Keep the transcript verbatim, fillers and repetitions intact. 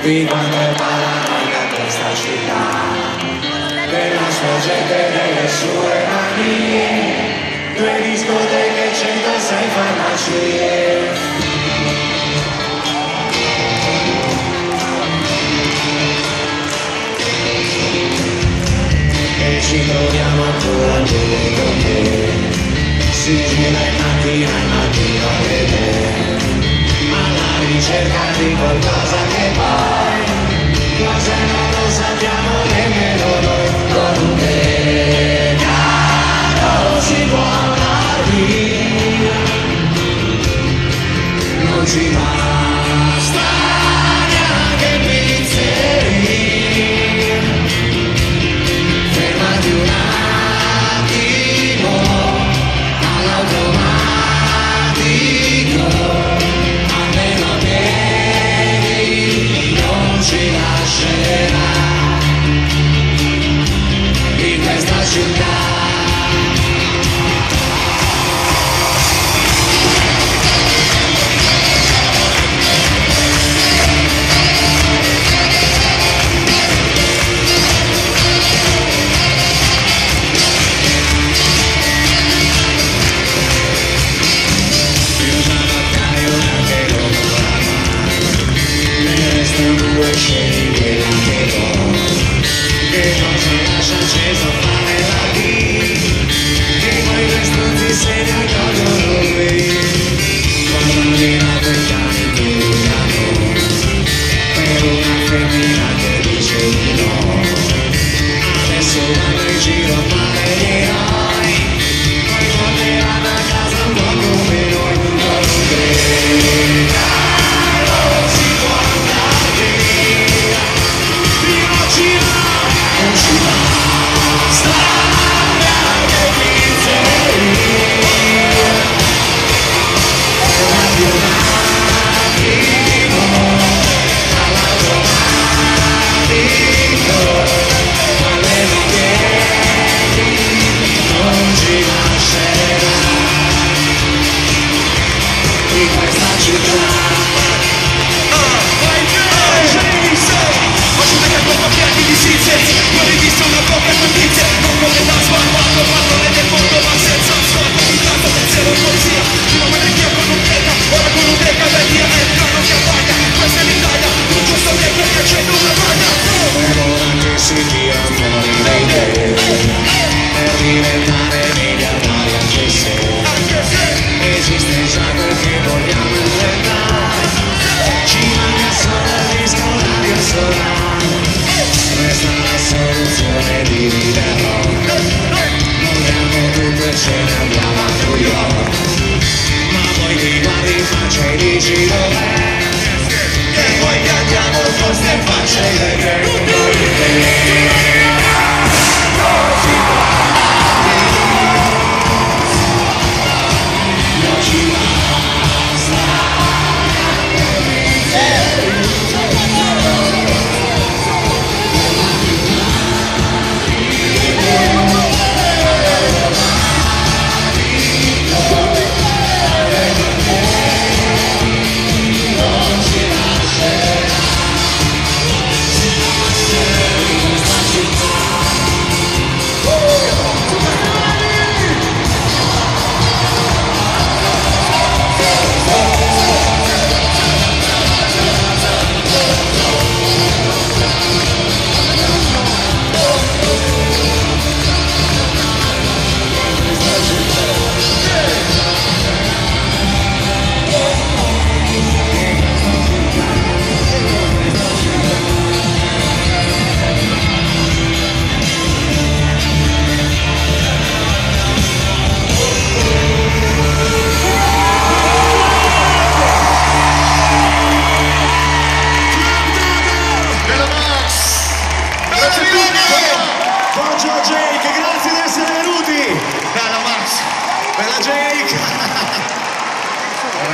di quanto è paranoica questa città, della sua gente e delle sue manie, due discoteche, centosei farmacie. E ci troviamo ancora due con te, si gira in mattina, in mattino e te, alla ricerca di qualcosa che poi, cose non lo sappiamo nemmeno noi, con un decaro si può andar via, non ci basta neanche pizzeria. Fermati un attimo all'automatico, almeno a piedi non ci lascerà in questa città. Due scegli quella che vuoi, che non ci lascia acceso a fare la vita, che poi due stronzi se ne accorgono qui, quando di notte i cani gridano per una femmina che dice di no, adesso vanno in giro a fare gli eroi, poi torneranno a casa un po' come noi, non credo. Si tira fuori dai te per diventare miliardari anche se esiste già quel che vogliamo inventare, ci manca solo il disco radio solare, questa è la soluzione di viverlo, vogliamo tutto e ce ne andiamo a New York, ma poi ti guardi in faccia e dici dov'è, che poi che andiamo forse in faccia e vedremo.